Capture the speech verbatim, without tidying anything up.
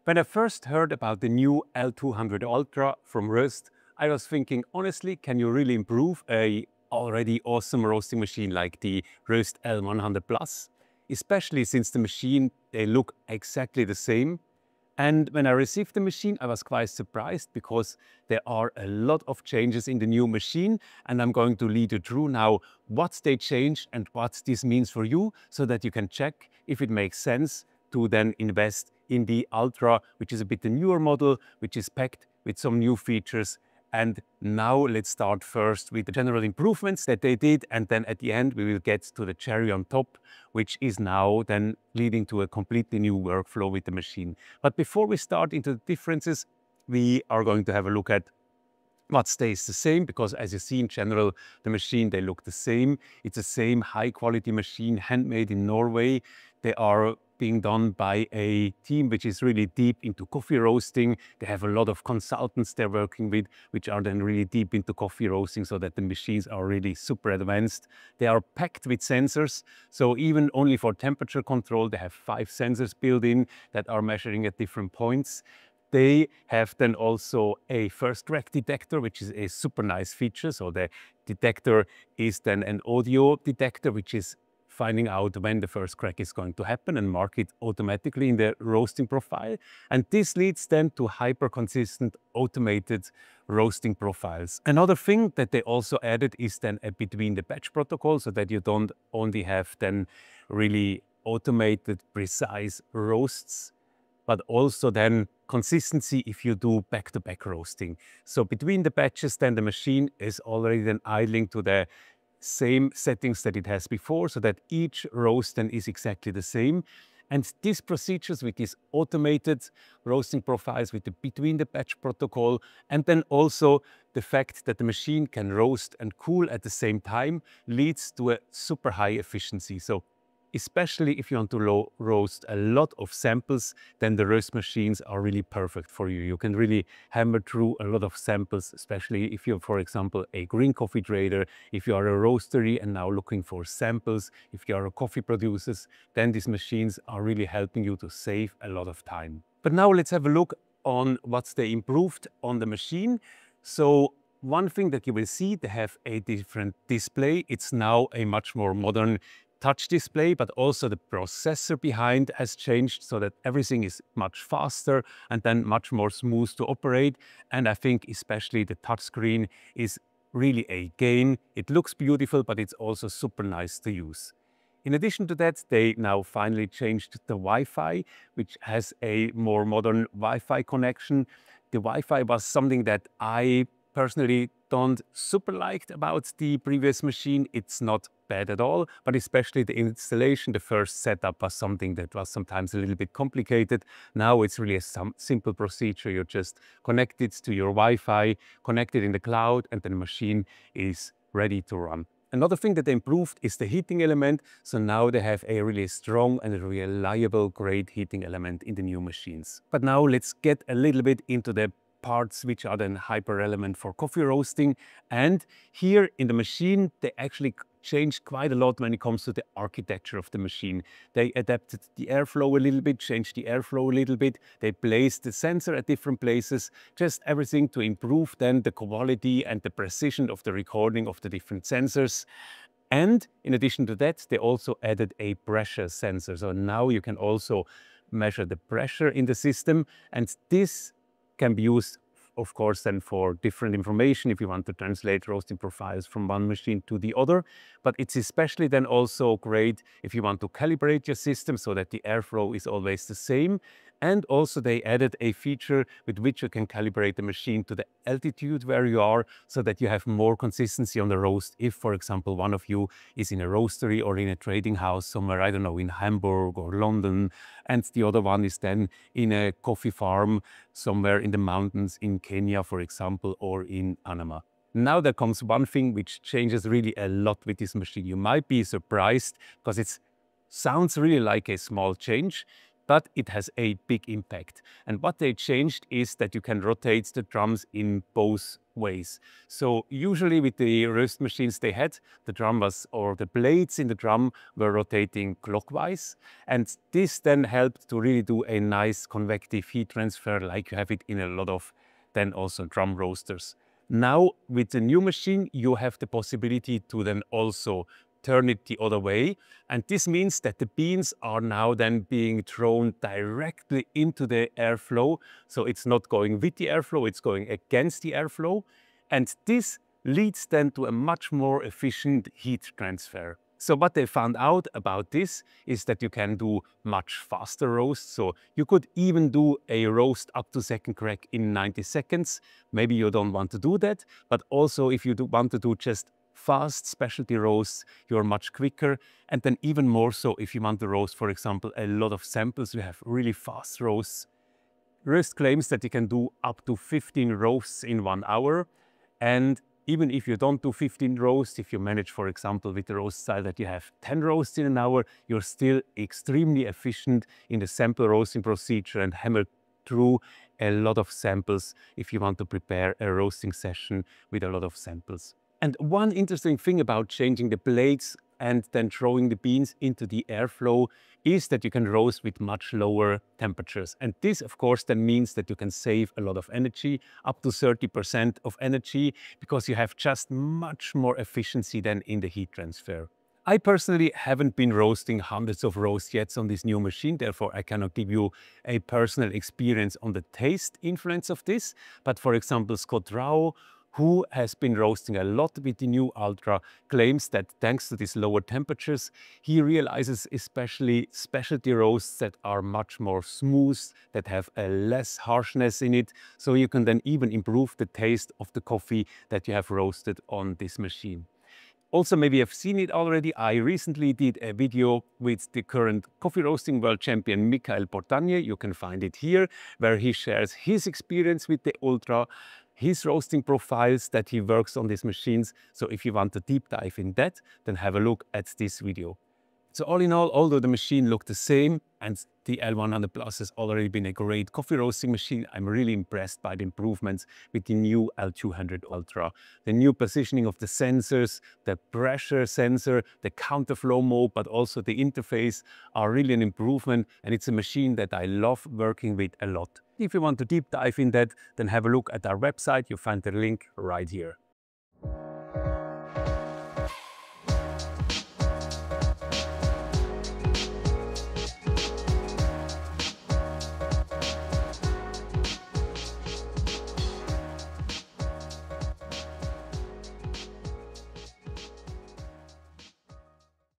When I first heard about the new L two hundred Ultra from ROEST, I was thinking, honestly, can you really improve a already awesome roasting machine like the ROEST L one hundred Plus? Especially since the machine, they look exactly the same. And when I received the machine, I was quite surprised because there are a lot of changes in the new machine. And I'm going to lead you through now what they changed and what this means for you so that you can check if it makes sense to then invest in the Ultra, which is a bit the newer model, which is packed with some new features. And now let's start first with the general improvements that they did. And then at the end, we will get to the cherry on top, which is now then leading to a completely new workflow with the machine. But before we start into the differences, we are going to have a look at what stays the same, because as you see in general, the machine, they look the same. It's the same high quality machine, handmade in Norway. They are being done by a team which is really deep into coffee roasting. They have a lot of consultants they're working with, which are then really deep into coffee roasting so that the machines are really super advanced. They are packed with sensors. So even only for temperature control, they have five sensors built in that are measuring at different points. They have then also a first crack detector, which is a super nice feature. So the detector is then an audio detector, which is finding out when the first crack is going to happen and mark it automatically in the roasting profile. And this leads then to hyper-consistent automated roasting profiles. Another thing that they also added is then a between the batch protocol, so that you don't only have then really automated, precise roasts, but also then consistency if you do back-to-back roasting. So between the batches, then the machine is already then idling to the same settings that it has before, so that each roast then is exactly the same. And these procedures with these automated roasting profiles with the between the batch protocol, and then also the fact that the machine can roast and cool at the same time, leads to a super high efficiency. So especially if you want to roast a lot of samples, then the ROEST machines are really perfect for you. You can really hammer through a lot of samples, especially if you're, for example, a green coffee trader, if you are a roastery and now looking for samples, if you are a coffee producer, then these machines are really helping you to save a lot of time. But now let's have a look on what they improved on the machine. So one thing that you will see, they have a different display. It's now a much more modern touch display, but also the processor behind has changed so that everything is much faster and then much more smooth to operate. And I think especially the touchscreen is really a gain. It looks beautiful, but it's also super nice to use. In addition to that, they now finally changed the Wi-Fi, which has a more modern Wi-Fi connection. The Wi-Fi was something that I personally don't super liked about the previous machine. It's not bad at all, but especially the installation, the first setup was something that was sometimes a little bit complicated. Now it's really a some simple procedure. You just connect it to your Wi-Fi, connect it in the cloud, and then the machine is ready to run. Another thing that they improved is the heating element. So now they have a really strong and reliable, great heating element in the new machines. But now let's get a little bit into the parts which are then hyper relevant for coffee roasting. And here in the machine, they actually changed quite a lot when it comes to the architecture of the machine. They adapted the airflow a little bit, changed the airflow a little bit. They placed the sensor at different places, just everything to improve then the quality and the precision of the recording of the different sensors. And in addition to that, they also added a pressure sensor. So now you can also measure the pressure in the system, and this can be used, of course, then for different information if you want to translate roasting profiles from one machine to the other. But it's especially then also great if you want to calibrate your system so that the airflow is always the same. And also they added a feature with which you can calibrate the machine to the altitude where you are, so that you have more consistency on the roast. If, for example, one of you is in a roastery or in a trading house somewhere, I don't know, in Hamburg or London, and the other one is then in a coffee farm somewhere in the mountains in Kenya, for example, or in Panama. Now there comes one thing which changes really a lot with this machine. You might be surprised because it sounds really like a small change, but it has a big impact. And what they changed is that you can rotate the drums in both ways. So usually with the ROEST machines they had, the drum was, or the blades in the drum were rotating clockwise. And this then helped to really do a nice convective heat transfer like you have it in a lot of then also drum roasters. Now with the new machine, you have the possibility to then also turn it the other way. And this means that the beans are now then being thrown directly into the airflow. So it's not going with the airflow, it's going against the airflow. And this leads then to a much more efficient heat transfer. So what they found out about this is that you can do much faster roasts. So you could even do a roast up to second crack in ninety seconds. Maybe you don't want to do that, but also if you do want to do just fast specialty roasts, you're much quicker. And then even more so if you want to roast, for example, a lot of samples, you have really fast roasts. ROEST claims that you can do up to fifteen roasts in one hour. And even if you don't do fifteen roasts, if you manage, for example, with the roast style that you have ten roasts in an hour, you're still extremely efficient in the sample roasting procedure and hammer through a lot of samples if you want to prepare a roasting session with a lot of samples. And one interesting thing about changing the blades and then throwing the beans into the airflow is that you can roast with much lower temperatures. And this, of course, then means that you can save a lot of energy, up to thirty percent of energy, because you have just much more efficiency than in the heat transfer. I personally haven't been roasting hundreds of roasts yet on this new machine, therefore I cannot give you a personal experience on the taste influence of this. But for example, Scott Rao, who has been roasting a lot with the new Ultra, claims that thanks to these lower temperatures, he realizes especially specialty roasts that are much more smooth, that have a less harshness in it. So you can then even improve the taste of the coffee that you have roasted on this machine. Also, maybe you've seen it already. I recently did a video with the current coffee roasting world champion, Michael Portanier. You can find it here, where he shares his experience with the Ultra, his roasting profiles that he works on these machines. So if you want to deep dive in that, then have a look at this video. So all in all, although the machine looked the same and the L one hundred Plus has already been a great coffee roasting machine, I'm really impressed by the improvements with the new L two hundred Ultra. The new positioning of the sensors, the pressure sensor, the counterflow mode, but also the interface are really an improvement. And it's a machine that I love working with a lot. If you want to deep dive in that, then have a look at our website. You'll find the link right here.